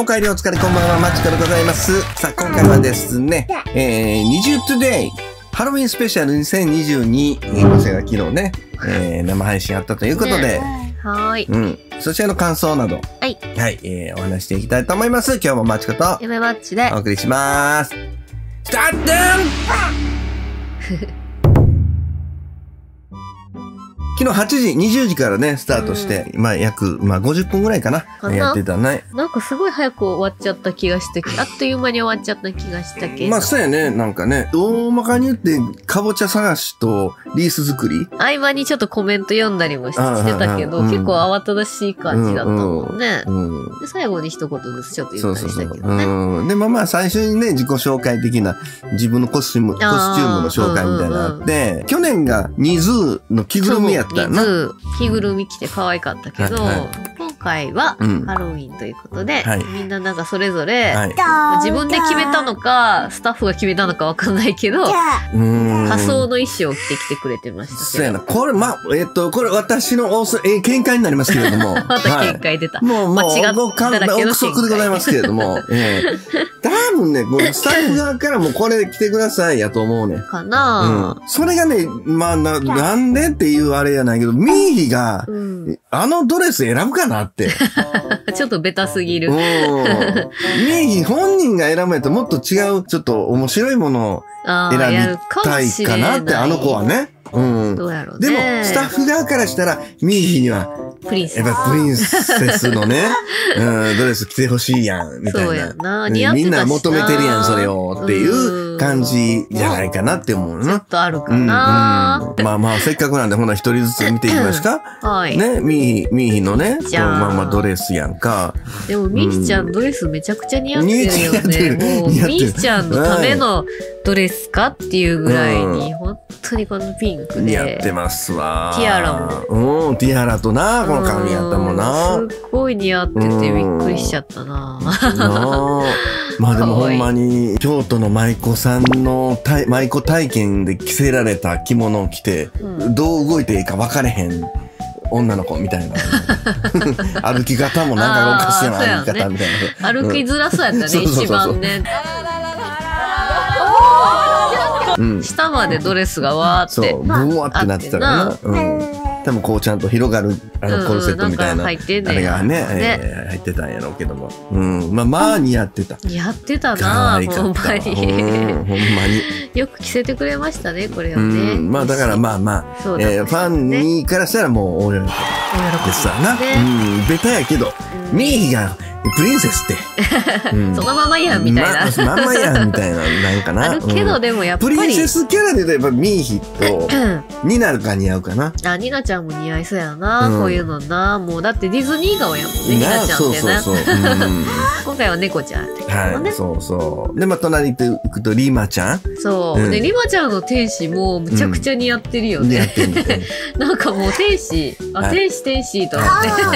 お帰りお疲れこんばんは、マチコでございます。さあ、今回はですね、20 Today ハロウィンスペシャル2022、こちらが昨日ね、生配信あったということで、 はい。 そちらの感想など、はい、お話していきたいと思います。今日もマチコと、 夢マッチでお送りします。スタート昨日8時、20時からね、スタートして、約、50分ぐらいかな。やってたね。 なんかすごい早く終わっちゃった気がして、あっという間に終わっちゃった気がしたけど。 そうやね。なんかね、大まかに言って、かぼちゃ探しとリース作り合間にちょっとコメント読んだりもしてたけど、結構慌ただしい感じだったもんね。で、最後に一言ずつちょっと言ったりしたけどね。 で、最初にね、自己紹介的な、自分のコスチュームの紹介みたいなのがあって、去年がニズーの着ぐるみやったよな。 着ぐるみ着て可愛かったけど、今回はハロウィンということで、みんななんかそれぞれ、自分で決めたのか、スタッフが決めたのかわかんないけど、仮装の衣装を着てきてくれてましたけど。 そうやな。これ、これ私の見解になりますけれども。 また見解出た。 もう、 間違っただけの憶測でございますけれども。多分ね、スタッフ側からもこれ着てくださいやと思うね。 かなそれがね、なんでっていうあれやないけど、ミーヒが、あのドレス選ぶかなって。 ちょっとベタすぎる。ミーヒ本人が選ぶやともっと違う、ちょっと面白いものを選びたいかなって、あの子はね。 どうやろうね。 でも、スタッフ側からしたら、ミーヒには、やっぱプリンセスのね、ドレス着てほしいやん、みたいな。 そうやな。 みんな求めてるやん、それを、っていう感じじゃないかなって思うな。 ちょっとあるかな。 せっかくなんで、ほな一人ずつ見ていきますか。 はい。 ね、ミーヒのね、ドレスやんか。 でも、ミーヒちゃんドレスめちゃくちゃ似合ってるよね。もう、ミーヒちゃんのためのドレスかっていうぐらいに、本当にこのピンクで。 似合ってますわ。 ティアラも。 ティアラとな、この髪型もな。 すっごい似合っててびっくりしちゃったな。 でもほんまに、京都の舞妓さんの舞妓体験で着せられた着物を着て、どう動いていいか分かれへん女の子みたいな。歩き方もなんかおかしいな歩き方みたいな。 歩きづらそうやったね、一番ね。下までドレスがわーって。 そう、ブワーってなってたからな。多分こうちゃんと広がるコルセットみたいな、あれがね、入ってたんやろうけども。似合ってた。 似合ってたなぁ、ほんまに。 ほんまに。 よく着せてくれましたね、これはね。 だからファンにからしたらもう大喜びですわな。ベタやけど、ミーヒが、プリンセスって。 そのままやんみたいな。 まんまやんみたいな、なんかな。 あるけど、でもやっぱり。 プリンセスキャラで言えばミーヒと、ニナが似合うかな。 ニナちゃんも似合いそうやな、こういうのな。もうだってディズニー顔やもんね、ニナちゃんってな。今回は猫ちゃんってはい、そうそう。で、隣行くとリマちゃん。 そう。で、リマちゃんの天使もむちゃくちゃ似合ってるよね。 似合ってる。 なんかもう天使と思って、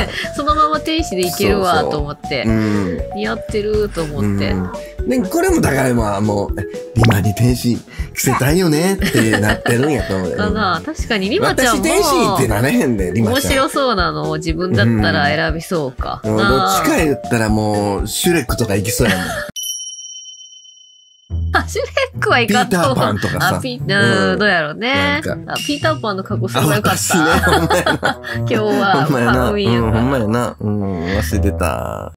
そのまま天使でいけるわと思って。似合ってると思って。 で、これもだからもう、リマに天使着せたいよねってなってるんやと思うよ。 確かにリマちゃんも。 私天使ってなれへんで、リマちゃん。 面白そうなのを自分だったら選びそうか。 どっちか言ったらもう、シュレックとか行きそうやもん。 シュレックはいかんと。 ピーターパンとかさ。 どうやろうね。ピーターパンの格好すごいよかった。今日はハロウィンやな。 ほんまやな。忘れてた。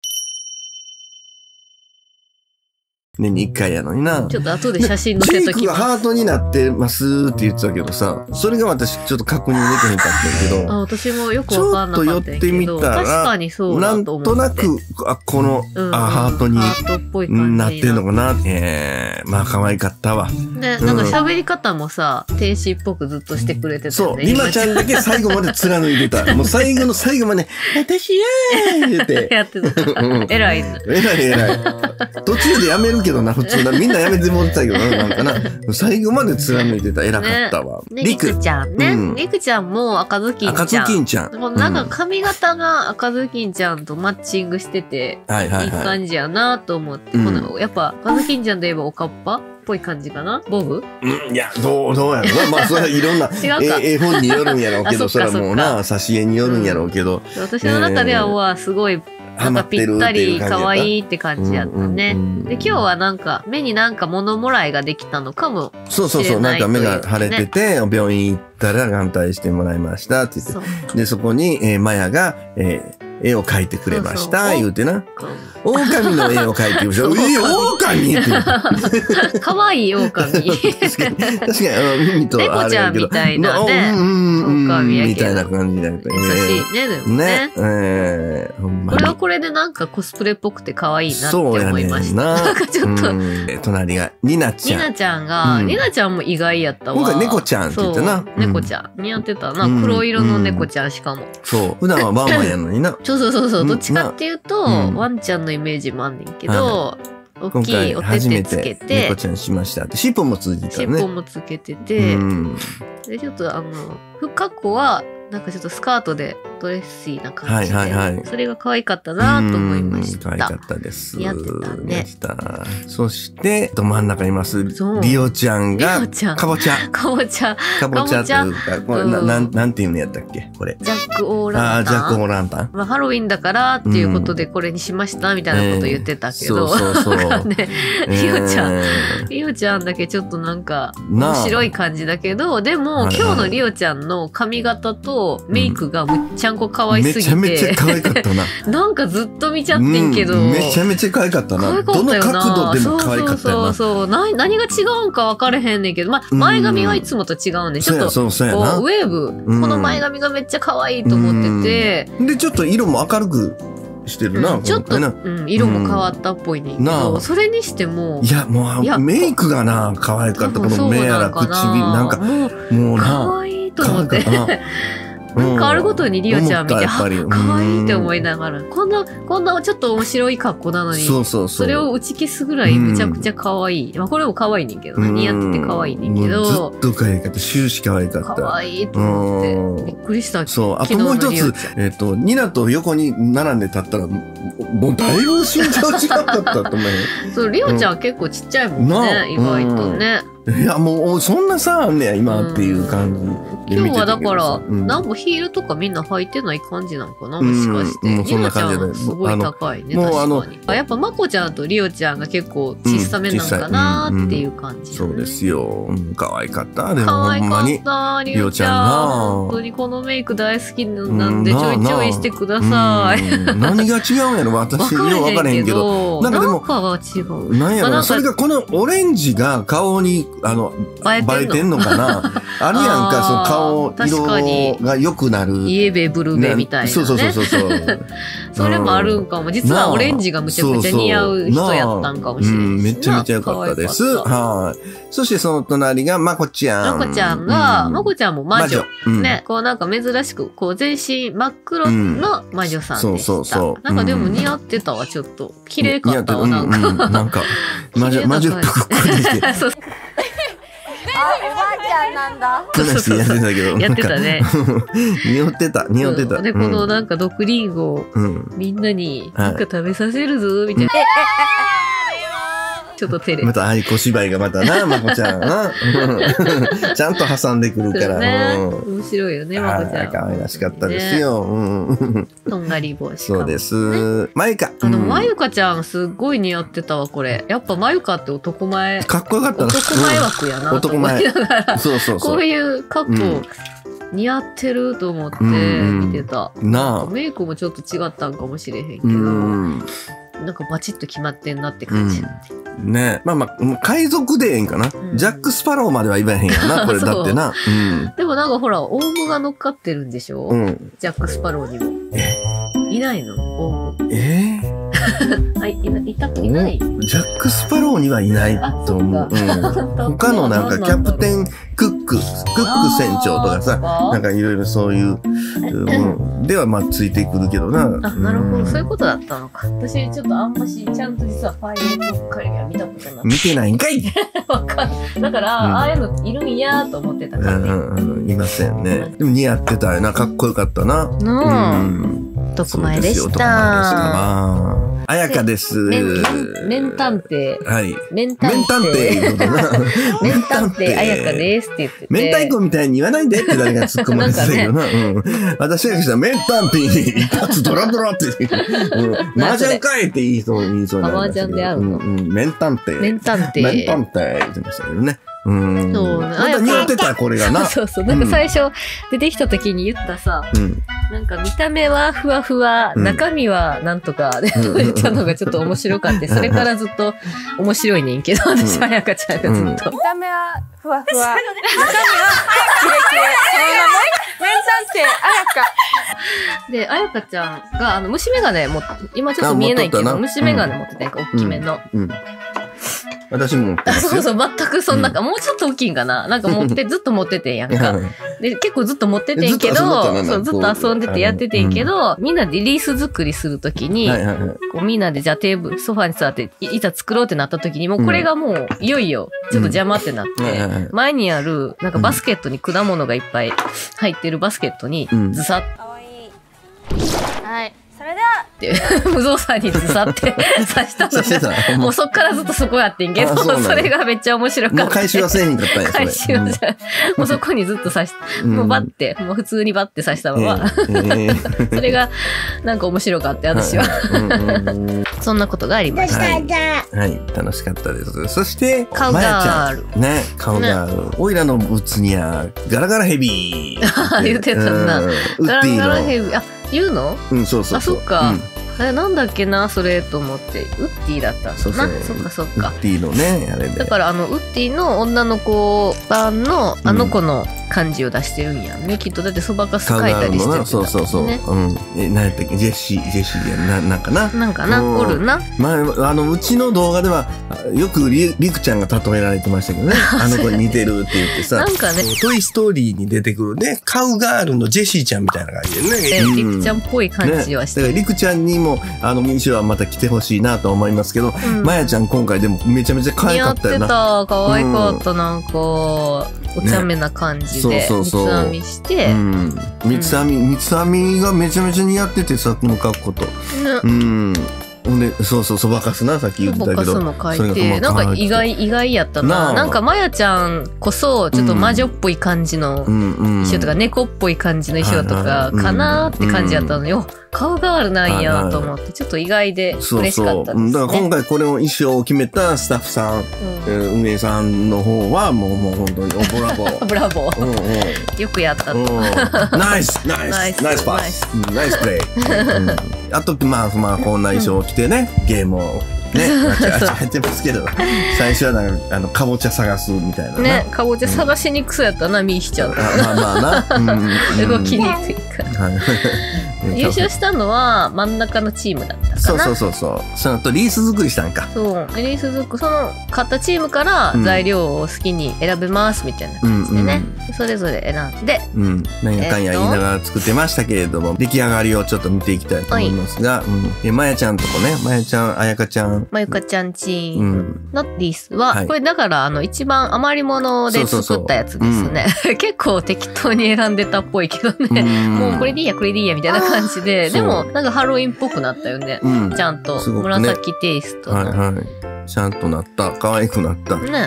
年に1回やのにな。 ちょっと後で写真載せときます。 チークがハートになってますって言ってたけどさ、それが私ちょっと確認できへんかったけど。 私もよくわかんなかったけど。ちょっと寄ってみたら、確かにそうだと思って。 なんとなく、この、ハートになってるのかな。可愛かったわ。 ね、なんか喋り方もさ、天使っぽくずっとしてくれてたそう、リマちゃんだけ最後まで貫いてた。もう最後の最後まで、私やー言って。 やってた。偉い。 偉い。途中でやめるけどな、普通な。みんなやめてもらってたけどな、なんかな。最後まで貫いてた。偉かったわ。 リクちゃんね。リクちゃんも赤ずきんちゃん。 赤ずきんちゃん。 なんか髪型が赤ずきんちゃんとマッチングしてて、いい感じやなと思って。やっぱ赤ずきんちゃんといえばおかっぱっぽい感じかな、ボブ。 いや、どうやろな。それはいろんな絵本によるんやろうけど、それはもうな、挿絵によるんやろうけど。 私の中では、すごい、 なんかぴったり可愛いって感じやったね。で、今日はなんか目になんか物もらいができたのかもしれない。 そうそうそう、なんか目が腫れてて、病院行ったら眼帯してもらいましたって言って。で、そこに、マヤが、絵を描いてくれました、言うてな。狼の絵を描いてくれました。狼って言うて。 かわいい狼。確かに、耳と猫ちゃんみたいなね。 狼やけど。みたいな感じになって。 優しいね、でもね。ほんまに。これはこれでなんかコスプレっぽくて可愛いなって思いました。なんかちょっと。 隣が、ニナちゃん。 ニナちゃんが、ニナちゃんも意外やったわ。 今回猫ちゃんって言ってな。 猫ちゃん。似合ってたな。黒色の猫ちゃんしかも。 そう。普段はワンワンやのにな。 そう。どっちかっていうと、ワンちゃんのイメージもあんねんけど、大きいお手手つけて、 猫ちゃんしましたって。尻尾もついてたね。 尻尾もつけてて、で、ちょっと過去は、なんかちょっとスカートでドレッシーな感じで、それが可愛かったなと思いました。 可愛かったです。 やってたね。 そして、真ん中にいます、リオちゃんが、かぼちゃ。かぼちゃというか、これなんていうのやったっけこれ。 ジャック・オーランタン。 ジャック・オーランタン。 まあ、ハロウィンだからっていうことでこれにしましたみたいなこと言ってたけど。 そう。 ね、リオちゃんだけちょっとなんか、面白い感じだけど、でも、今日のリオちゃんの髪型と、メイクがむっちゃんこ可愛すぎて、 めちゃめちゃ可愛かったな。 なんかずっと見ちゃってんけど、 めちゃめちゃ可愛かったな。どの角度でも可愛かったよな。 そう。何が違うんか分かれへんねんけど、まあ、前髪はいつもと違うねん。ちょっと、こう、ウェーブ、この前髪がめっちゃ可愛いと思ってて。 で、ちょっと色も明るくしてるな。 ちょっと、色も変わったっぽいねんけど、それにしても。 いや、もう、メイクがな、可愛かった。この目やら唇、なんか、もうな、 可愛いと思って。なんかあるごとにリオちゃん見て、可愛いって思いながら、こんなちょっと面白い格好なのに、それを打ち消すぐらいむちゃくちゃ可愛い。まあこれも可愛いねんけど、似合ってて可愛いねんけど。 ずっと可愛かった。終始可愛かった。 可愛いと思って、びっくりした。 そう。あともう一つ、ニナと横に並んで立ったら、もうだいぶ身長違かったと思う。 そう、リオちゃん結構ちっちゃいもんね、意外とね。 いや、もう、そんな差あんねや、今っていう感じ。 今日はだから、なんもヒールとかみんな履いてない感じなのかな、もしかして。 そんな感じで。すごい高いね、確かに。やっぱまこちゃんとリオちゃんが結構小さめなんかなっていう感じ。 そうですよ。可愛かった。でも可愛かった、リオちゃん。本当にこのメイク大好きなんで、ちょいちょいしてください。 何が違うんやろ、私には分からへんけど。 なんかでも、なんかが違う。 なんやろ、それがこのオレンジが顔に、映えてんのかなあるやんか、その顔色が良くなる。 イエベブルベみたいな、ね。そう。それもあるんかも。実はオレンジがむちゃくちゃ似合う人やったんかもしれない。 めちゃめちゃ良かったです。はい。そしてその隣がまこちゃん。 まこちゃんが、まこちゃんも魔女。ね。こうなんか珍しく、こう全身真っ黒の魔女さんでした。そう。なんかでも似合ってたわ、ちょっと。綺麗かったわ、なんか。 なんか、魔女っぽく出て。 あ、おばあちゃんなんだ。 そうやってたけど。 やってたね。 匂ってた。 で、このなんか毒リンゴをみんなになんか食べさせるぞ、みたいな。ちょっと照れ。 またあいこ芝居がまたな、まこちゃんな。ちゃんと挟んでくるから。 面白いよね、まこちゃん。 可愛らしかったですよ。 とんがり帽子。 そうです。まゆか。 まゆかちゃんすっごい似合ってたわ、これ。やっぱまゆかって男前。 かっこよかったな。 男前枠やな。 男前。そう。 こういう格好似合ってると思って見てた。メイクもちょっと違ったんかもしれへんけど。なんかバチッと決まってんなって感じ。 ね、まあ海賊でええんかな。ジャック・スパローまでは言わへんやな、これだってな。 でもなんかほら、オウムが乗っかってるんでしょ、ジャック・スパローにも。いないのオウム。いないジャック・スパローにはいないと思う。他のなんかキャプテン・クック船長とかさ、なんかいろいろそういう、ではまあついてくるけどな。 なるほど、そういうことだったのか。私ちょっとあんまし、ちゃんと実はファイルばっかりは見たことない。 見てないんかいわかんない。だから、ああいうのいるんやと思ってたからね。 いませんね。でも似合ってたよな。かっこよかったな。 男前でした。 あやかです。 麺探偵。 はい。 麺探偵。麺探偵あやかですって言ってて。 明太子みたいに言わないでって誰が突っ込まれてたけどな。私がしたら麺探偵一発ドラドラって。麻雀かいって言いそうになりましたけど。 麻雀であるの。 麺探偵。 麺探偵。 麺探偵言ってましたけどね。そうね。 また似合ってた、これがな。 そうそう。なんか最初出てきた時に言ったさ、なんか見た目はふわふわ、中身はなんとかで言ったのがちょっと面白かった。それからずっと面白いねんけど、私はやかちゃんがずっと。 見た目はふわふわ、中身はキレキレ。その名前麺探偵あやか。 で、あやかちゃんが、虫眼鏡今ちょっと見えないけど、虫眼鏡持ってたやんか、大きめの。 私も持ってますよ。 そう、全くそんなか、もうちょっと大きいんかな。なんかずっと持っててんやんか。で、結構ずっと持っててんけど、そう、ずっと遊んでてやっててんけど、みんなでリース作りするときに、こうみんなでじゃあテーブル、ソファに座って、いざ作ろうってなったときに、もうこれがもう、いよいよ、ちょっと邪魔ってなって、前にある、なんかバスケットに果物がいっぱい入ってるバスケットに、ずさっ。 かわいい。はい。それでは無造作にずさって刺したのが、もうそっからずっとそこやってんけど、それがめっちゃ面白かった。 もう回収はせえへんかったんや、 回収はもうそこにずっと刺して、もうバッて、もう普通にバッて刺したまま。それがなんか面白かった、私は。そんなことがありました。 はい、楽しかったです。そして、 カウガール。 ね、カウガール。オイラのブツには、ガラガラヘビー。 言ってたな。ガラガラヘビー。あ、言うの？ そうそう。 あ、そっか。なんだっけな、それと思って。ウッディだったんだな。そっかそっか。 ウッディのね、あれで。 だからウッディの女の子版のあの子の感じを出してるんやね。きっとだってそばかす書いたりしてる。 そう。何やったっけ、ジェシーやなんかな。 なんかな、おるな。 まあ、うちの動画では、よくリクちゃんが例えられてましたけどね。あの子に似てるって言ってさ。 なんかね。 トイストーリーに出てくるね、カウガールのジェシーちゃんみたいな感じでね。 リクちゃんっぽい感じはして。 だからリクちゃんにも、ミシはまた来てほしいなと思いますけど、まやちゃん今回でもめちゃめちゃ可愛かったよな。 似合ってた、可愛かった、なんか、お茶目な感じで、三つ編みして。 三つ編みがめちゃめちゃ似合っててさ、この格好と。で、そう、そばかすな、さっき言ってたけど。 そばかすも書いて、なんか意外やったな。なんかまやちゃんこそ、ちょっと魔女っぽい感じの衣装とか、猫っぽい感じの衣装とか、かなーって感じやったのよ。顔があるなんやと思って、ちょっと意外で嬉しかったですね。 だから今回これの衣装を決めたスタッフさん、運営さんの方は、もう本当にブラボー。 ブラボー。よくやったと。 ナイスパス。ナイスプレイ。あと、まあ、こんな衣装を着てね、ゲームを。ね、やってますけど、最初はなんか、かぼちゃ探すみたいな。 ね、かぼちゃ探しにくそうやったな、ミーしちゃう。 まあな。 動きにくいから。優勝したのは真ん中のチームだったかな。 そう。その後リース作りしたんか。 そう。リース作り、その買ったチームから材料を好きに選べますみたいな感じでね。それぞれ選んで。 なんやかんや言いながら作ってましたけれども、出来上がりをちょっと見ていきたいと思いますが、まやちゃんとこね、まやちゃん、あやかちゃん。 まゆかちゃんチームのリースは、これだから一番余り物で作ったやつですね。結構適当に選んでたっぽいけどね。もうこれでいいやみたいな感じで、でもなんかハロウィンっぽくなったよね。ちゃんと紫テイストの。 ちゃんとなった。可愛くなった。 ね。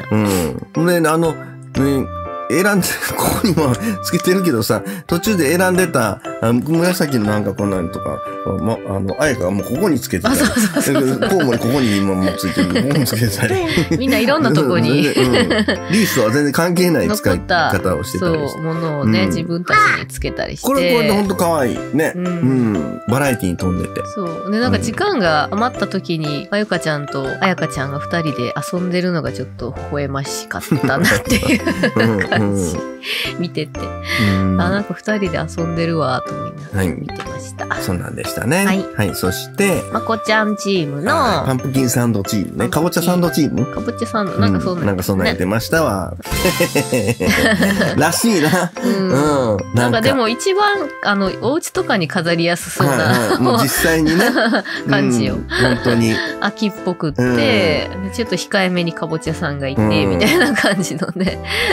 で、選んで、ここにもつけてるけどさ、途中で選んでた、紫のなんかこんなんとか、あやかがもうここにつけてたり。コウモリここに今もついてる。ここにつけてたり。 みんないろんなとこに。リースとは全然関係ない使い方をしてたりして。 そう、ものをね、自分たちにつけたりして。 これでほんと可愛い。ね。バラエティに飛んでて。 そう。で、なんか時間が余った時に、まゆかちゃんとあやかちゃんが二人で遊んでるのがちょっと微笑ましかったなっていう感じ。見てて。なんか二人で遊んでるわ、と思いながら見てました。 そうなんでしたね。はい。そして、 まこちゃんチームの、 パンプキンサンドチームね。かぼちゃサンドチームかぼちゃサンド、なんかそんな。 なんかそんなやってましたわ。らしいな。 なんかでも一番、お家とかに飾りやすそうな。 もう実際にね。 感じよ。 本当に。 秋っぽくって、ちょっと控えめにかぼちゃさんがいて、みたいな感じのね。 なんか、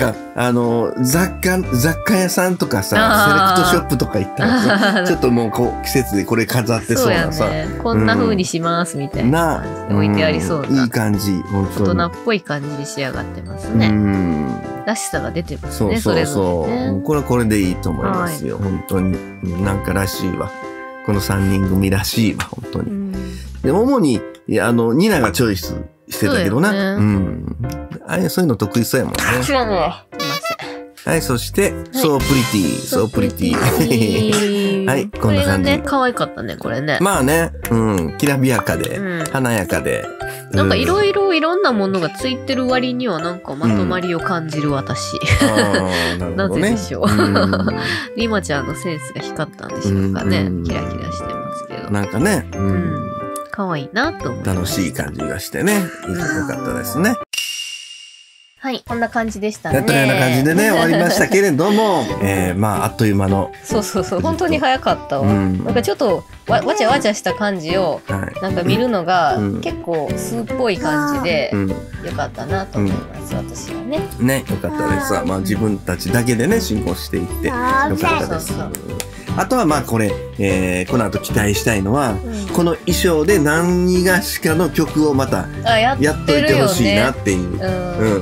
ら、雑貨屋さんとかさ、セレクトショップとか行ったらさ、ちょっともう季節でこれ飾ってそうなさ。 こんな風にしますみたいな感じで置いてありそうな。 いい感じ、本当に。 大人っぽい感じで仕上がってますね。らしさが出てますね、 そうそうそう。これはこれでいいと思いますよ、本当に。なんからしいわ。この3人組らしいわ、本当に。で、主に、ニナがチョイスしてたけどな。そういうの得意そうやもんね。はい、そして、そうプリティ、そうプリティ。はい、こんな感じ。 ね、可愛かったね、これね。 まあね、きらびやかで、華やかで。 なんかいろんなものがついてる割にはなんかまとまりを感じる私。なぜでしょう。リマちゃんのセンスが光ったんでしょうかね。キラキラしてますけど。 なんかね、 可愛いなと思って。 楽しい感じがしてね、よかったですね。 はい、こんな感じでしたね。 やったような感じでね、終わりましたけれども、まあ、あっという間の。 そう、本当に早かったわ。なんかちょっと、わちゃわちゃした感じを、なんか見るのが、結構素っぽい感じで、よかったなと思います、私はね。 ね、よかったです。まあ、自分たちだけでね、進行していって、よかったです。あとはまあこれ、この後期待したいのは、この衣装で何がしかの曲をまたやっといてほしいなっていう。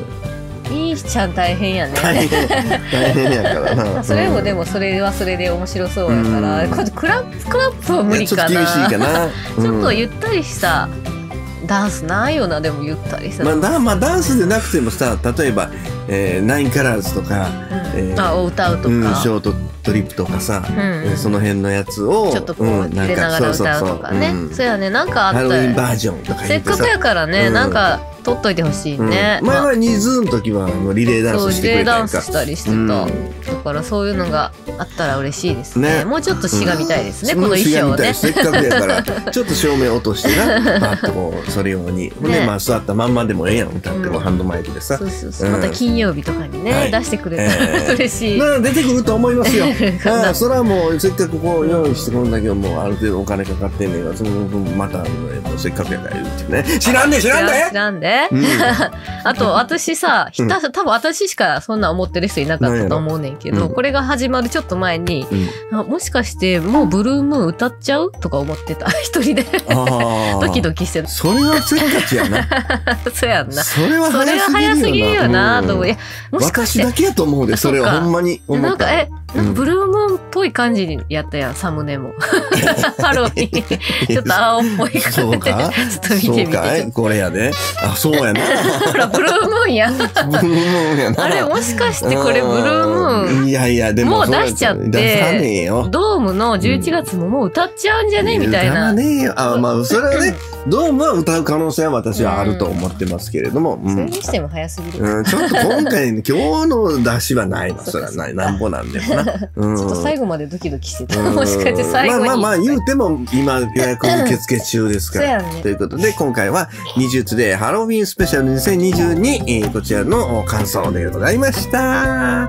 いいちゃん大変やね。大変やからな。 それもでもそれはそれで面白そうやから、クラップは無理かな。 ちょっと厳しいかな。 ちょっとゆったりしたダンスないよな、でもゆったりさ。 まあダンスでなくてもさ、例えば、ナインカラーズとか、 を歌うとか、 ショートトリップとかさ、その辺のやつをちょっとこう入れながら歌うとかね。そうやね、なんかあったらハロウィンバージョンとかせっかくやからね、なんか撮っといてほしいね。 前はニズーの時はリレーダンスしてくれたりとか。 リレーダンスしたりしてた。だからそういうのがあったら嬉しいですね。もうちょっとしがみたいですね、この衣装をね。 せっかくやからちょっと照明落としてな、パッとこうそれようにね、まあ座ったまんまでもええやん、歌ってもハンドマイクでさ。 また金曜日とかにね出してくれたら嬉しい。 出てくると思いますよ。それはもうせっかくこう用意してこんだけもうある程度お金かかってんねんが、その分またせっかくやから言うってね。知らんで。 あと私さ、多分私しかそんな思ってる人いなかったと思うねんけど、これが始まるちょっと前に、もしかしてもうブルームーン歌っちゃうとか思ってた、一人でドキドキしてる。 それはせっかちやな。 そうやんな。 それは早すぎるよなと思う。 もしかして私だけやと思うで、それはほんまに思った。 なんかブルームーンっぽい感じにやったやん、サムネも。ハロウィンちょっと青っぽい感じでちょっと見てみて。 これやで。あ、そうやな。 ほら、ブルームーンや。ブルームーンやな。あれ、もしかしてこれブルームーン。 いや、でも。 もう出しちゃって。 出さねえよ。 ドームの11月ももう歌っちゃうんじゃねみたいな。 歌わねえよ。まあ、それはね、ドームは歌う可能性は私はあると思ってますけれども。 それにしても早すぎる。ちょっと今回、今日の出しはないの。それはない。なんぼなんでもな。 ちょっと最後までドキドキしてた。もしかして最後に。 まあ言うても今予約受付中ですから。ということで今回は20トゥデイハロウィンスペシャル2022、こちらの感想でございました。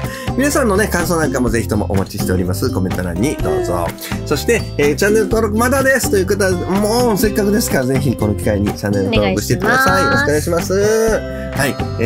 皆さんのね、感想なんかもぜひともお待ちしております。コメント欄にどうぞ。そして、チャンネル登録まだですという方は、もうせっかくですからぜひこの機会にチャンネル登録してください。よろしくお願いします。はい。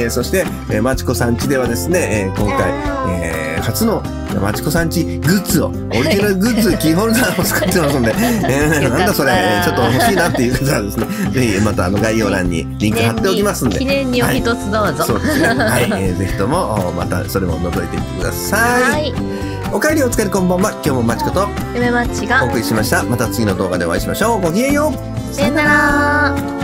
そして、まちこさんちではですね、今回、初のまちこさんちグッズを、オリジナルグッズ、キーホルダーを作ってますので、なんだそれ、ちょっと欲しいなっていう方はですね、ぜひまた概要欄にリンク貼っておきますんで。 記念にお一つどうぞ。 そうですね。はい。ぜひとも、またそれも覗いてみてください。お帰りお疲れこんばんは。今日もまちこと梅まちがお送りしました。また次の動画でお会いしましょう。ごきげんよう。 さよなら。